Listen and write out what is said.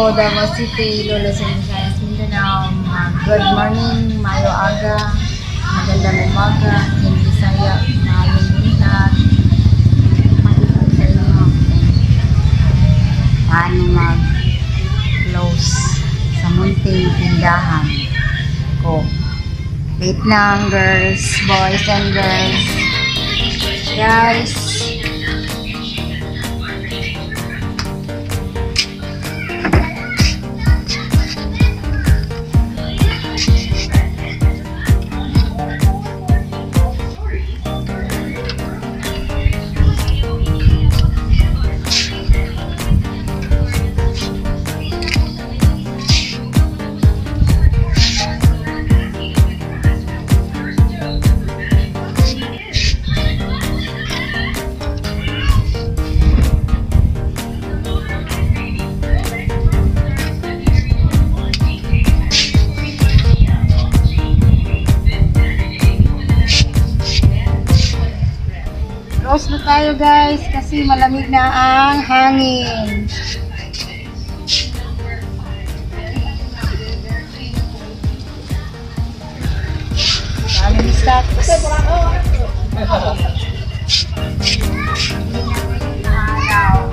Hello, Davao City, Lolo sa Visayas, Mindanao. Good morning, mayo aga, magandang umaga, in Bisaya, maayong lahat. Makita sa inyo paano mag-close sa munting tindahan ko. Wait lang, girls, boys and girls. Guys, close na tayo guys kasi malamig na ang hangin. Daming stocks.